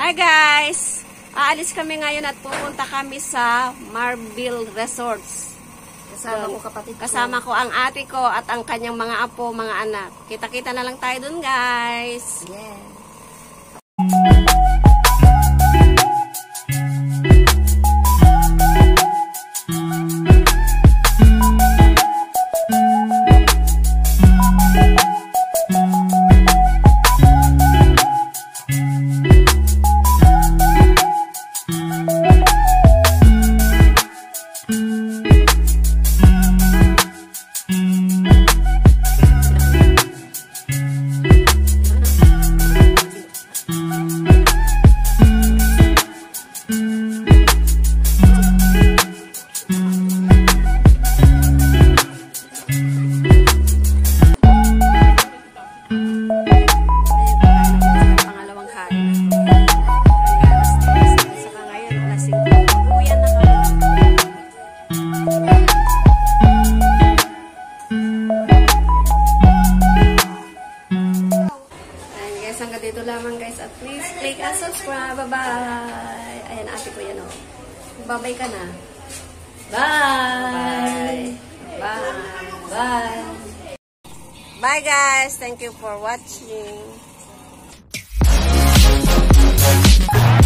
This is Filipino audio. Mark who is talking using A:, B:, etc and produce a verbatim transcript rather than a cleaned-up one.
A: Hi guys! Aalis kami ngayon at pupunta kami sa Marble Resorts.
B: Kasama ko kapatid ko.
A: Kasama ko ang ate ko at ang kanyang mga apo, mga anak. Kita-kita na lang tayo dun guys.
B: Yeah. Hanggang dito lamang guys at please click and subscribe. Bye bye. Ayan ate ko yan o. Babay ka na. Bye. Bye. Bye. Bye guys. Thank you for watching.